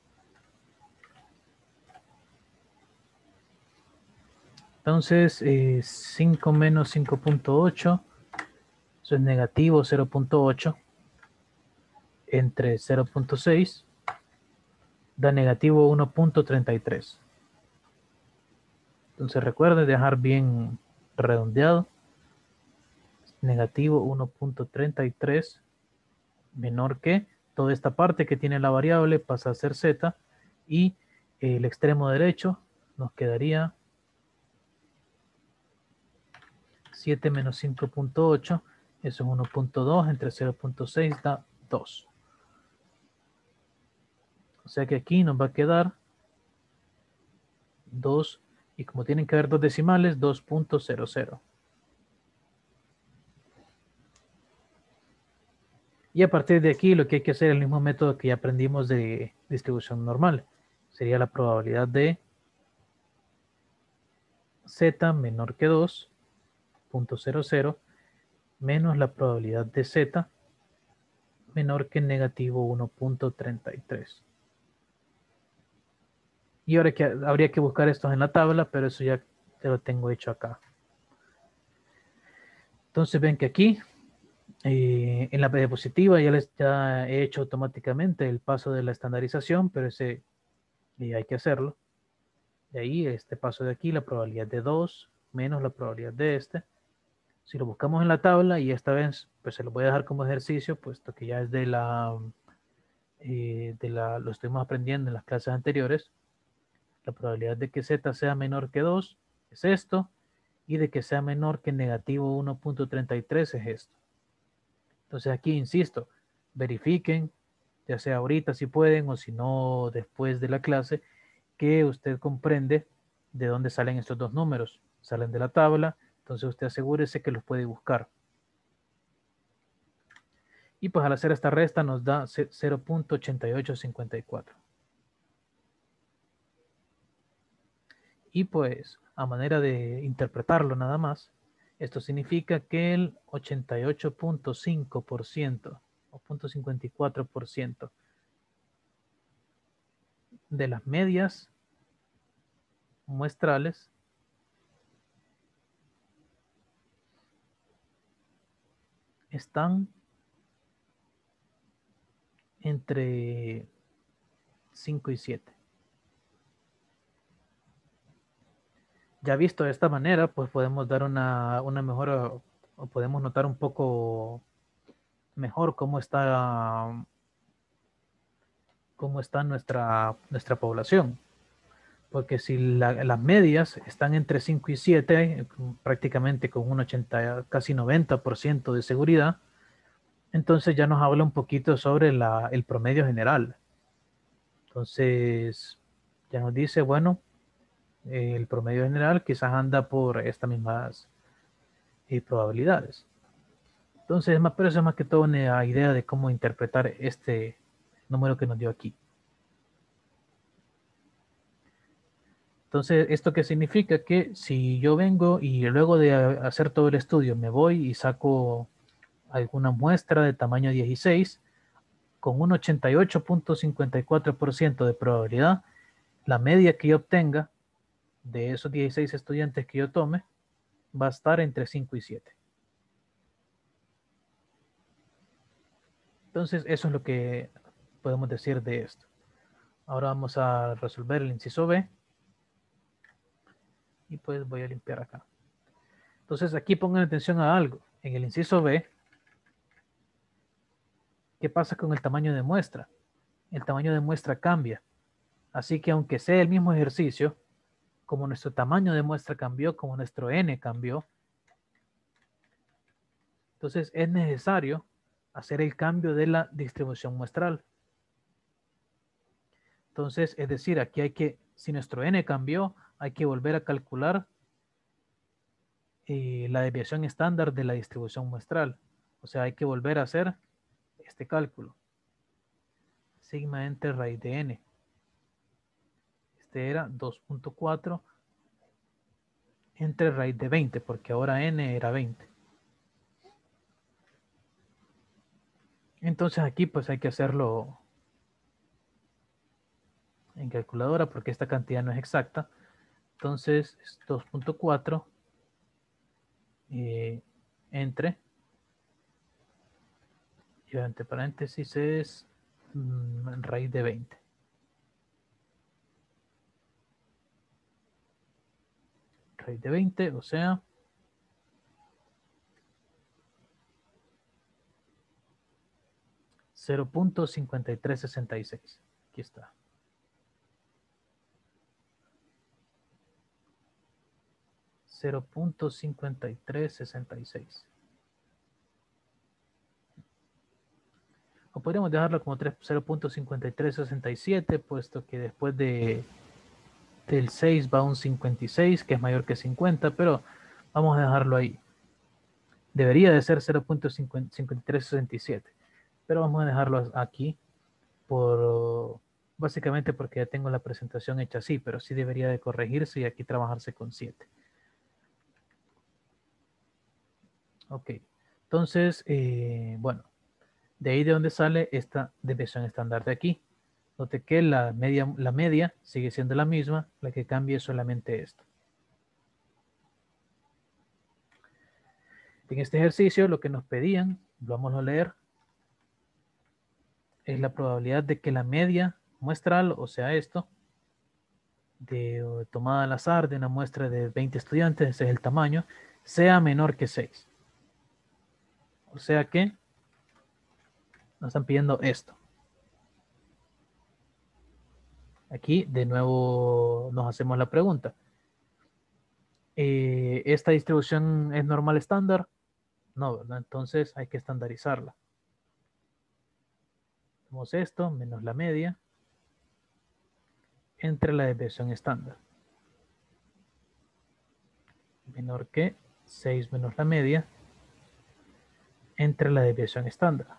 Speaker 1: Entonces, 5 menos 5.8, eso es negativo 0.8, entre 0.6, da negativo 1.33. Entonces recuerden dejar bien redondeado. Negativo 1.33 menor que toda esta parte que tiene la variable pasa a ser z, y el extremo derecho nos quedaría 7 menos 5.8, eso es 1.2, entre 0.6 da 2. O sea que aquí nos va a quedar 2, y como tienen que haber dos decimales, 2.00. Y a partir de aquí lo que hay que hacer es el mismo método que ya aprendimos de distribución normal. Sería la probabilidad de z menor que 2.00 menos la probabilidad de z menor que negativo 1.33. Y ahora que habría que buscar estos en la tabla, pero eso ya te lo tengo hecho acá. Entonces ven que aquí en la diapositiva ya he hecho automáticamente el paso de la estandarización, pero ese hay que hacerlo. De ahí este paso de aquí, la probabilidad de 2 menos la probabilidad de este. Si lo buscamos en la tabla, y esta vez pues se lo voy a dejar como ejercicio, puesto que ya es lo estuvimos aprendiendo en las clases anteriores. La probabilidad de que z sea menor que 2 es esto, y de que sea menor que negativo 1.33 es esto. Entonces aquí insisto, verifiquen, ya sea ahorita si pueden o si no después de la clase, que usted comprende de dónde salen estos dos números. Salen de la tabla, entonces usted asegúrese que los puede buscar. Y pues al hacer esta resta nos da 0.8854. Y pues a manera de interpretarlo nada más, esto significa que el 88.5% o 0.54% de las medias muestrales están entre 5 y 7. Ya visto de esta manera, pues podemos dar una mejor, o podemos notar un poco mejor cómo está nuestra población. Porque si las medias están entre 5 y 7, prácticamente con un 80, casi 90% de seguridad, Entonces ya nos habla un poquito sobre el promedio general. Entonces ya nos dice, bueno, el promedio general quizás anda por estas mismas probabilidades. Entonces, pero eso es más que todo una idea de cómo interpretar este número que nos dio aquí. Entonces, ¿esto qué significa? Que si yo vengo y luego de hacer todo el estudio me voy y saco alguna muestra de tamaño 16, con un 88.54% de probabilidad, la media que yo obtenga de esos 16 estudiantes que yo tome va a estar entre 5 y 7. Entonces, eso es lo que podemos decir de esto. Ahora vamos a resolver el inciso B. Y pues voy a limpiar acá. Entonces aquí pongan atención a algo. En el inciso B, ¿qué pasa con el tamaño de muestra? El tamaño de muestra cambia. Así que aunque sea el mismo ejercicio, como nuestro tamaño de muestra cambió, como nuestro n cambió, entonces es necesario hacer el cambio de la distribución muestral. Entonces, es decir, aquí hay que, si nuestro n cambió, hay que volver a calcular la desviación estándar de la distribución muestral. O sea, hay que volver a hacer este cálculo. Sigma entre raíz de n. Este era 2.4 entre raíz de 20, porque ahora n era 20. Entonces aquí pues hay que hacerlo en calculadora porque esta cantidad no es exacta. Entonces es 2.4 entre, y entre paréntesis es raíz de 20. Raíz de 20, o sea, 0.5366. Aquí está. $0.5366. O podríamos dejarlo como 0.5367, puesto que después del 6 va un 56, que es mayor que 50, pero vamos a dejarlo ahí. Debería de ser 0.5367, pero vamos a dejarlo aquí básicamente porque ya tengo la presentación hecha así, pero sí debería de corregirse y aquí trabajarse con 7. Ok, entonces, bueno, de ahí de donde sale esta desviación estándar de aquí. Note que la media sigue siendo la misma, la que cambia es solamente esto. En este ejercicio lo que nos pedían, vamos a leer, es la probabilidad de que la media muestral, o sea esto, de tomada al azar de una muestra de 20 estudiantes, ese es el tamaño, sea menor que 6. O sea que nos están pidiendo esto. Aquí de nuevo nos hacemos la pregunta. ¿Esta distribución es normal estándar? No, ¿verdad? Entonces hay que estandarizarla. Hacemos esto menos la media entre la desviación estándar. Menor que 6 menos la media entre la desviación estándar.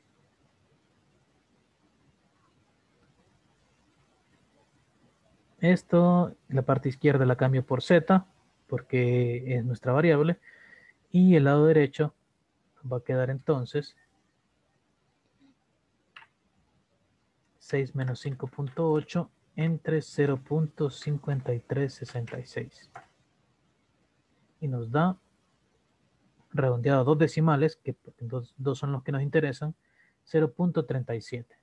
Speaker 1: Esto, la parte izquierda la cambio por z, porque es nuestra variable, y el lado derecho va a quedar entonces 6 menos 5.8 entre 0.5366. Y nos da, redondeado a dos decimales, que dos son los que nos interesan, 0.37.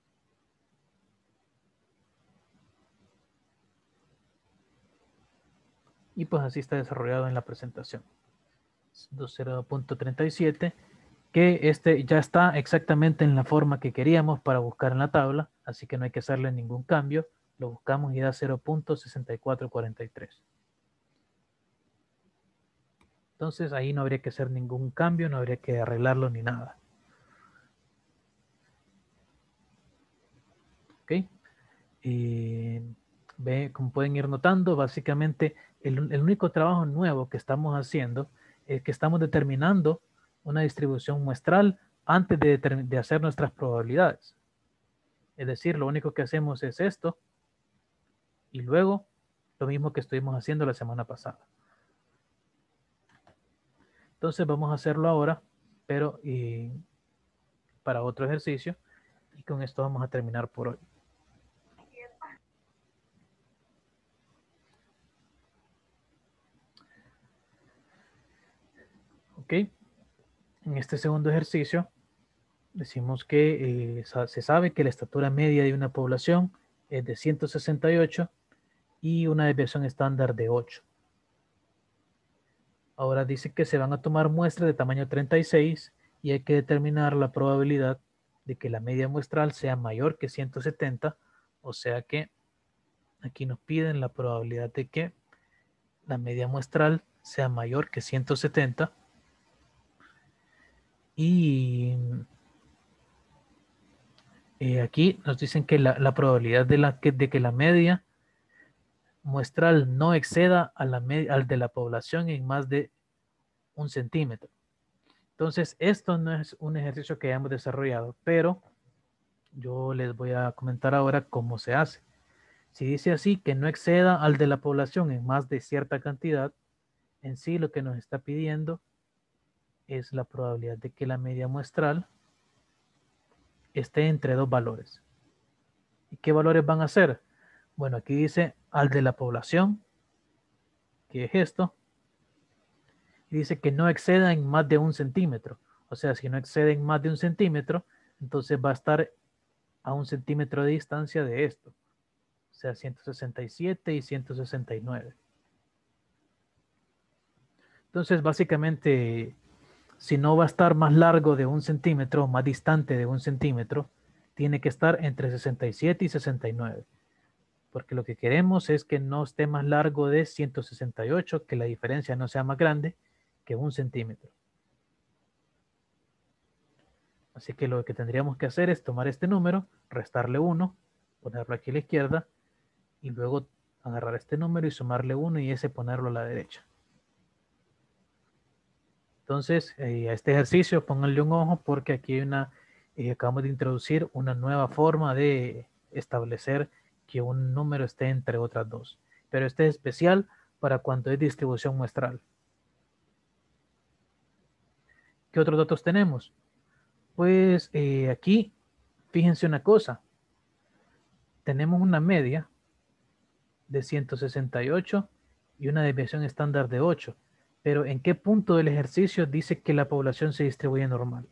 Speaker 1: Y pues así está desarrollado en la presentación. 0.37, que este ya está exactamente en la forma que queríamos para buscar en la tabla, así que no hay que hacerle ningún cambio. Lo buscamos y da 0.6443. Entonces ahí no habría que hacer ningún cambio, no habría que arreglarlo ni nada. ¿Ok? Como pueden ir notando, básicamente el único trabajo nuevo que estamos haciendo es que estamos determinando una distribución muestral antes de hacer nuestras probabilidades. Es decir, lo único que hacemos es esto y luego lo mismo que estuvimos haciendo la semana pasada. Entonces vamos a hacerlo ahora, pero para otro ejercicio, y con esto vamos a terminar por hoy. Ok, en este segundo ejercicio decimos que se sabe que la estatura media de una población es de 168 y una desviación estándar de 8. Ahora dice que se van a tomar muestras de tamaño 36 y hay que determinar la probabilidad de que la media muestral sea mayor que 170, o sea que aquí nos piden la probabilidad de que la media muestral sea mayor que 170 y aquí nos dicen que la probabilidad de que la media muestral no exceda al de la población en más de 1 centímetro. Entonces, esto no es un ejercicio que hayamos desarrollado, pero yo les voy a comentar ahora cómo se hace. Si dice así, que no exceda al de la población en más de cierta cantidad, en sí lo que nos está pidiendo es la probabilidad de que la media muestral esté entre dos valores. ¿Y qué valores van a ser? Bueno, aquí dice al de la población, que es esto, y dice que no exceda en más de 1 centímetro. O sea, si no excede en más de 1 centímetro, entonces va a estar a 1 centímetro de distancia de esto. O sea, 167 y 169. Entonces, básicamente, si no va a estar más largo de 1 centímetro, más distante de 1 centímetro, tiene que estar entre 67 y 69. Porque lo que queremos es que no esté más largo de 168, que la diferencia no sea más grande que 1 centímetro. Así que lo que tendríamos que hacer es tomar este número, restarle 1, ponerlo aquí a la izquierda, y luego agarrar este número y sumarle 1 y ese ponerlo a la derecha. Entonces, a este ejercicio pónganle un ojo porque aquí hay acabamos de introducir una nueva forma de establecer que un número esté entre otras dos. Pero este es especial para cuando es distribución muestral. ¿Qué otros datos tenemos? Pues aquí, fíjense una cosa. Tenemos una media de 168 y una desviación estándar de 8. Pero ¿en qué punto del ejercicio dice que la población se distribuye normal?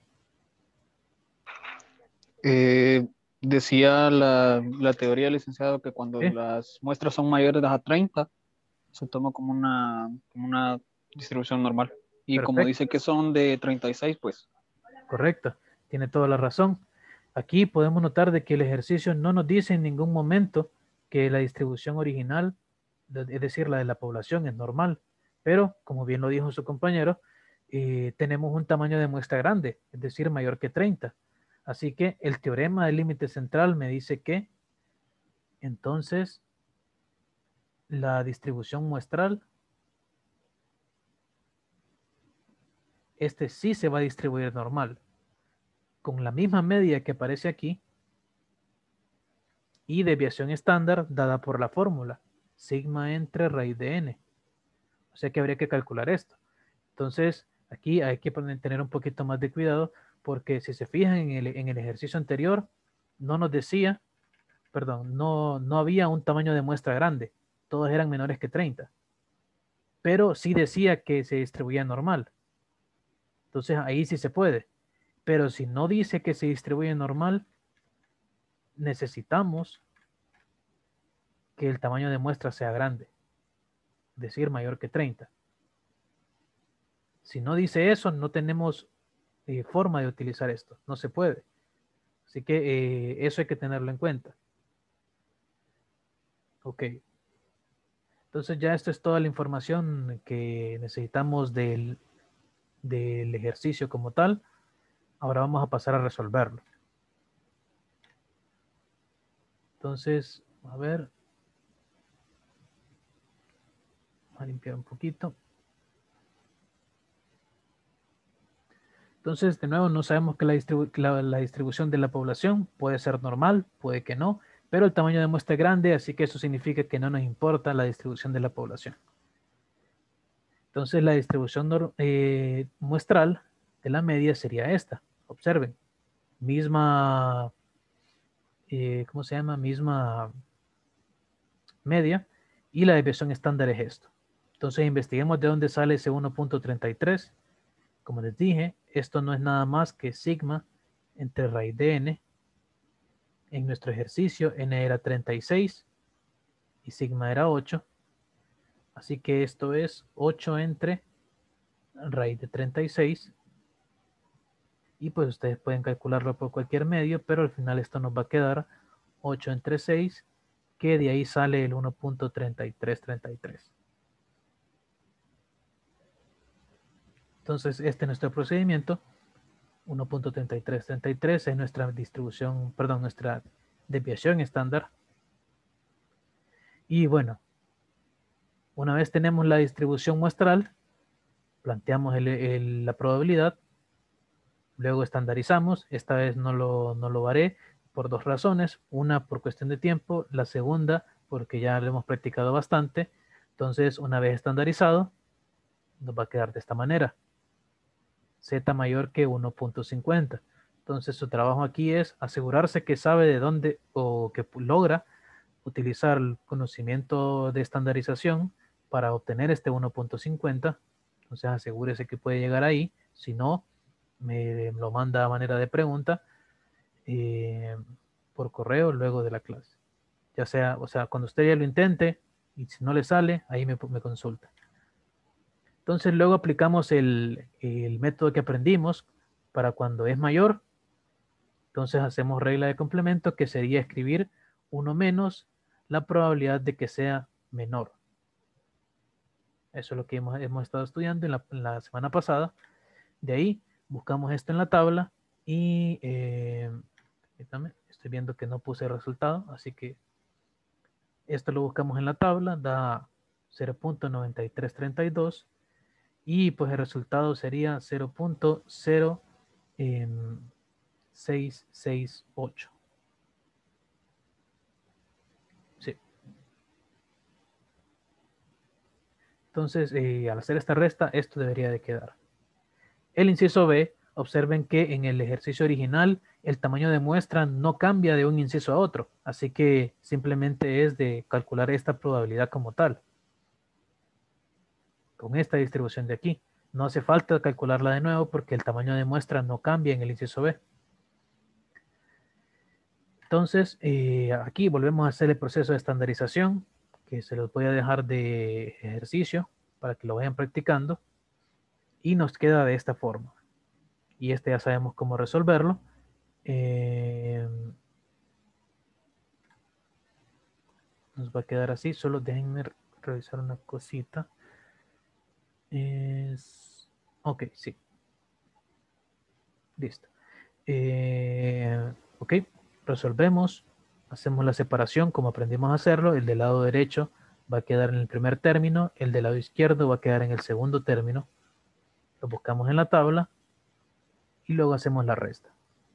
Speaker 3: Decía la teoría del licenciado que cuando
Speaker 1: ¿Sí?
Speaker 3: las muestras son mayores a 30 se toma como una distribución normal. Y como
Speaker 1: Perfecto.
Speaker 3: dice que son de 36 pues
Speaker 1: Correcto, tiene toda la razón. Aquí podemos notar de que el ejercicio no nos dice en ningún momento que la distribución original, es decir, la de la población, es normal. Pero, como bien lo dijo su compañero, tenemos un tamaño de muestra grande, es decir, mayor que 30. Así que el teorema del límite central me dice que entonces la distribución muestral, este sí se va a distribuir normal, con la misma media que aparece aquí, y desviación estándar dada por la fórmula, sigma entre raíz de n. O sea que habría que calcular esto. Entonces, aquí hay que tener un poquito más de cuidado porque si se fijan en el ejercicio anterior, no nos decía, perdón, no había un tamaño de muestra grande, todos eran menores que 30, pero sí decía que se distribuía normal. Entonces ahí sí se puede, pero si no dice que se distribuye normal, necesitamos que el tamaño de muestra sea grande, es decir, mayor que 30. Si no dice eso, no tenemos forma de utilizar esto, no se puede. Así que eso hay que tenerlo en cuenta. Ok, entonces ya esto es toda la información que necesitamos del ejercicio como tal. Ahora vamos a pasar a resolverlo. Entonces, a ver. Vamos a limpiar un poquito. Entonces, de nuevo, no sabemos que la distribución de la población puede ser normal, puede que no, pero el tamaño de muestra es grande, así que eso significa que no nos importa la distribución de la población. Entonces, la distribución muestral de la media sería esta. Observen, misma, ¿cómo se llama? Misma media, y la desviación estándar es esto. Entonces, investiguemos de dónde sale ese 1.33. Como les dije, esto no es nada más que sigma entre raíz de n. En nuestro ejercicio n era 36 y sigma era 8. Así que esto es 8 entre raíz de 36. Y pues ustedes pueden calcularlo por cualquier medio, pero al final esto nos va a quedar 8 entre 6, que de ahí sale el 1.3333. Entonces este es nuestro procedimiento. 1.3333 es nuestra distribución, perdón, nuestra desviación estándar. Y bueno, una vez tenemos la distribución muestral, planteamos la probabilidad, luego estandarizamos. Esta vez no lo haré por dos razones. Una, por cuestión de tiempo. La segunda, porque ya lo hemos practicado bastante. Entonces, una vez estandarizado, nos va a quedar de esta manera. Z mayor que 1.50. Entonces, su trabajo aquí es asegurarse que sabe de dónde o que logra utilizar el conocimiento de estandarización para obtener este 1.50. Entonces, asegúrese que puede llegar ahí. Si no, me lo manda a manera de pregunta por correo luego de la clase. Ya sea, o sea, cuando usted ya lo intente y si no le sale, ahí me consulta. Entonces luego aplicamos el método que aprendimos para cuando es mayor. Entonces hacemos regla de complemento, que sería escribir 1 menos la probabilidad de que sea menor. Eso es lo que hemos estado estudiando en la semana pasada. De ahí buscamos esto en la tabla y estoy viendo que no puse el resultado, así que esto lo buscamos en la tabla, da 0.9332 y pues el resultado sería 0.0668. Sí. Entonces, al hacer esta resta, esto debería de quedar. El inciso B, observen que en el ejercicio original el tamaño de muestra no cambia de un inciso a otro, así que simplemente es de calcular esta probabilidad como tal, con esta distribución de aquí. No hace falta calcularla de nuevo porque el tamaño de muestra no cambia en el inciso B. Entonces, aquí volvemos a hacer el proceso de estandarización, que se los voy a dejar de ejercicio para que lo vayan practicando, y nos queda de esta forma. Y este ya sabemos cómo resolverlo. Nos va a quedar así. Solo déjenme revisar una cosita. Ok, sí. Listo. Ok, resolvemos. Hacemos la separación como aprendimos a hacerlo. El del lado derecho va a quedar en el primer término. El del lado izquierdo va a quedar en el segundo término. Lo buscamos en la tabla. Y luego hacemos la resta.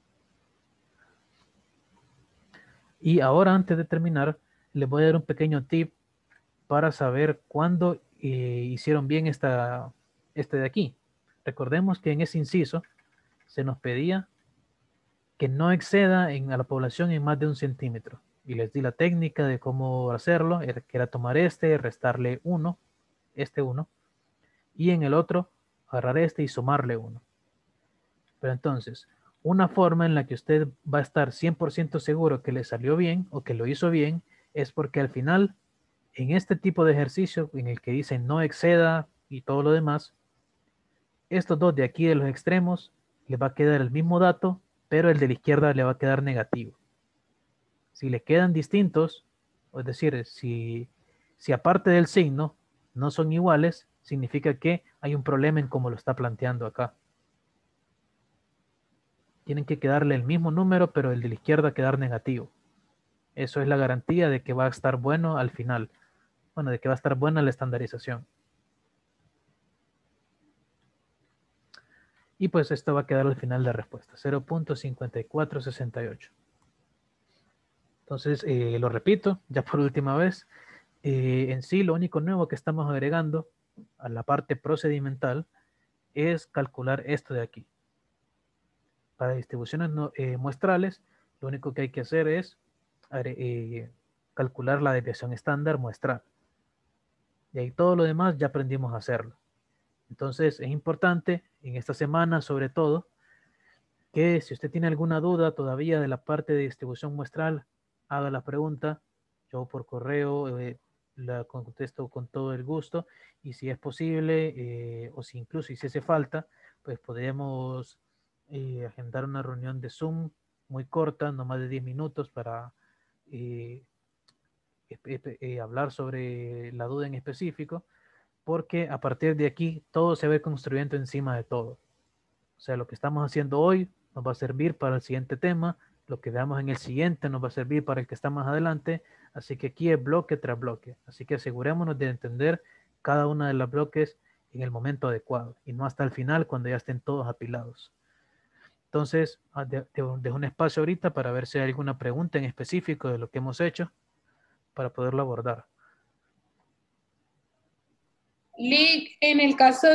Speaker 1: Y ahora, antes de terminar, les voy a dar un pequeño tip para saber cuándo hicieron bien este de aquí. Recordemos que en ese inciso se nos pedía que no exceda a la población en más de 1 centímetro. Y les di la técnica de cómo hacerlo, que era tomar restarle 1, este 1, y en el otro agarrar este y sumarle 1. Pero entonces, una forma en la que usted va a estar 100% seguro que le salió bien o que lo hizo bien es porque al final, en este tipo de ejercicio en el que dicen no exceda y todo lo demás, estos dos de aquí de los extremos les va a quedar el mismo dato, pero el de la izquierda le va a quedar negativo. Si le quedan distintos, es decir, si aparte del signo no son iguales, significa que hay un problema en cómo lo está planteando acá. Tienen que quedarle el mismo número, pero el de la izquierda quedar negativo. Eso es la garantía de que va a estar bueno al final. Bueno, de que va a estar buena la estandarización. Y pues esto va a quedar al final de la respuesta, 0.5468. Entonces, lo repito, ya por última vez. En sí, lo único nuevo que estamos agregando a la parte procedimental es calcular esto de aquí. Para distribuciones muestrales, lo único que hay que hacer es calcular la desviación estándar muestral. Y ahí todo lo demás ya aprendimos a hacerlo. Entonces, es importante en esta semana, sobre todo, que si usted tiene alguna duda todavía de la parte de distribución muestral, haga la pregunta. Yo por correo la contesto con todo el gusto, y si es posible, o si incluso si hace falta, pues podríamos agendar una reunión de Zoom muy corta, no más de 10 minutos, para eh, hablar sobre la duda en específico, porque a partir de aquí todo se va construyendo encima de todo. O sea, lo que estamos haciendo hoy nos va a servir para el siguiente tema, lo que veamos en el siguiente nos va a servir para el que está más adelante, así que aquí es bloque tras bloque. Así que asegurémonos de entender cada uno de los bloques en el momento adecuado y no hasta el final cuando ya estén todos apilados. Entonces, dejo un espacio ahorita para ver si hay alguna pregunta en específico de lo que hemos hecho para poderlo abordar.
Speaker 4: Lick, en el caso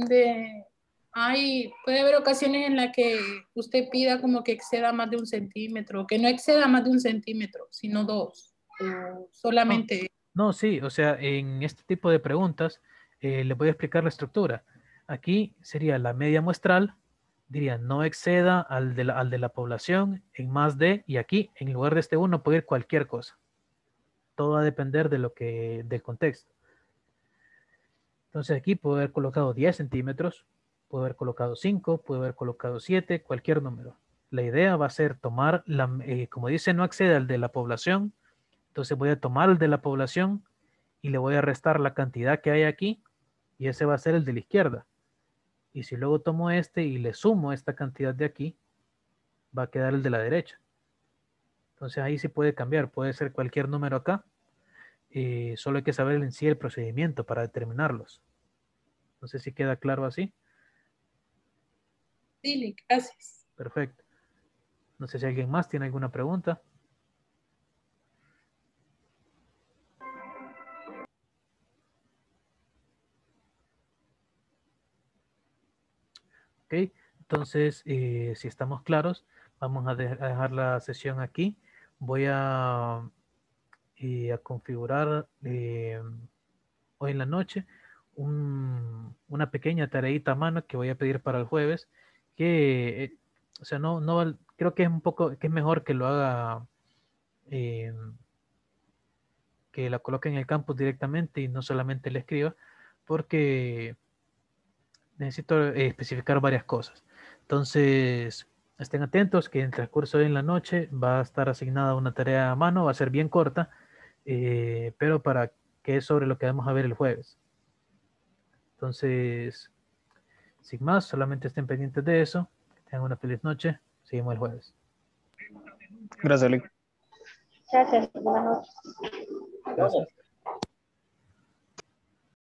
Speaker 4: puede haber ocasiones en las que usted pida como que exceda más de 1 centímetro, que no exceda más de 1 centímetro, sino 2, o solamente.
Speaker 1: No, sí, o sea, en este tipo de preguntas le voy a explicar la estructura. Aquí sería la media muestral, diría no exceda al de la población en más de, y aquí en lugar de este 1 puede ir cualquier cosa. Todo va a depender de del contexto. Entonces aquí puedo haber colocado 10 centímetros, puedo haber colocado 5, puedo haber colocado 7, cualquier número. La idea va a ser tomar, como dice, no excede al de la población, entonces voy a tomar el de la población y le voy a restar la cantidad que hay aquí, y ese va a ser el de la izquierda. Y si luego tomo este y le sumo esta cantidad de aquí, va a quedar el de la derecha. Entonces ahí sí puede cambiar, puede ser cualquier número acá, solo hay que saber en sí el procedimiento para determinarlos. No sé si queda claro así.
Speaker 4: Sí, Lick, gracias.
Speaker 1: Perfecto. No sé si alguien más tiene alguna pregunta. Ok, entonces si estamos claros, vamos a dejar la sesión aquí. Voy a configurar hoy en la noche una pequeña tareita a mano que voy a pedir para el jueves, que, o sea, creo que es que es mejor que lo haga, eh, que la coloque en el campus directamente y no solamente le escriba, porque necesito especificar varias cosas. Entonces, estén atentos que en el transcurso de la noche va a estar asignada una tarea a mano, va a ser bien corta, pero para que es sobre lo que vamos a ver el jueves. Entonces, sin más, solamente estén pendientes de eso. Que tengan una feliz noche. Seguimos el jueves.
Speaker 3: Gracias, Lick.
Speaker 2: Gracias, buenas noches.
Speaker 1: Gracias.